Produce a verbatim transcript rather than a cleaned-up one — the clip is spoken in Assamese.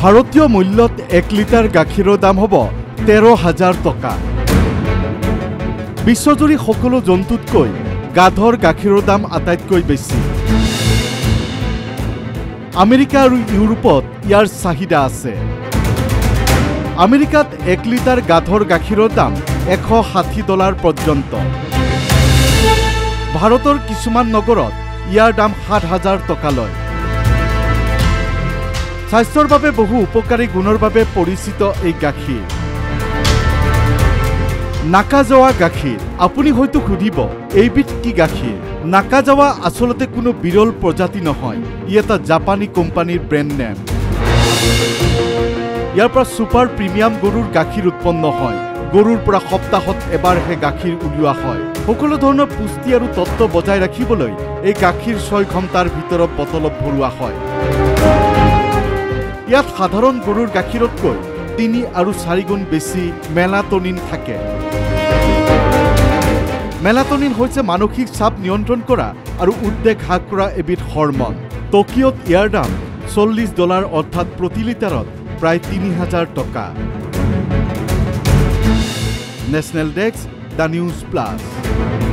ভাৰতীয় মূল্যত এক লিটাৰ গাখীৰৰ দাম হ'ব তেৰ হাজাৰ টকা। বিশ্বজুৰি সকলো জন্তুতকৈ গাধৰ গাখীৰৰ দাম আটাইতকৈ বেছি। আমেৰিকা আৰু ইউৰোপত ইয়াৰ চাহিদা আছে। আমেৰিকাত এক লিটাৰ গাধৰ গাখীৰৰ দাম এশ ষাঠি ডলাৰ পৰ্যন্ত। ভাৰতৰ কিছুমান নগৰত ইয়াৰ দাম সাত হাজাৰ টকা লয়। স্বাস্থ্যৰ বাবে বহু উপকাৰী গুণৰ বাবে পৰিচিত এই গাখীৰ। নাকাজোৱা গাখীৰ। আপুনি হয়তো সুধিব এইবিধ কি গাখীৰ? নাকাজোৱা আচলতে কোনো বিৰল প্ৰজাতি নহয়, ই এটা জাপানী কোম্পানীৰ ব্ৰেণ্ড নেম। ইয়াৰ পৰা ছুপাৰ প্ৰিমিয়াম গৰুৰ গাখীৰ উৎপন্ন হয়। গৰুৰ পৰা সপ্তাহত এবাৰহে গাখীৰ উলিওৱা হয়। সকলো ধৰণৰ পুষ্টি আৰু তত্ত্ব বজাই ৰাখিবলৈ এই গাখীৰ ছয় ঘণ্টাৰ ভিতৰত বটলত ভৰোৱা হয়। ইয়াত সাধাৰণ গৰুৰ গাখীৰতকৈ তিনি আৰু চাৰি গুণ বেছি মেলাটনিন থাকে। মেলাটনিন হৈছে মানসিক চাপ নিয়ন্ত্ৰণ কৰা আৰু উদ্বেগ হ্ৰাস কৰা এবিধ হৰমন। টকিঅ'ত ইয়াৰ দাম চল্লিছ ডলাৰ অৰ্থাৎ প্ৰতি লিটাৰত প্ৰায় তিনি হাজাৰ টকা। National desk, the news plus.